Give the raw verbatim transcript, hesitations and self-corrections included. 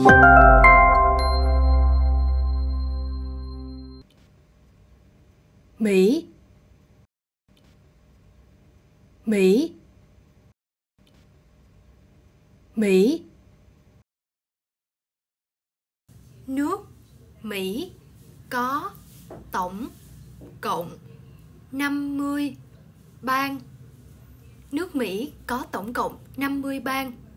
Mỹ, Mỹ, Mỹ. Nước Mỹ có tổng cộng năm mươi bang. Nước Mỹ có tổng cộng năm mươi bang.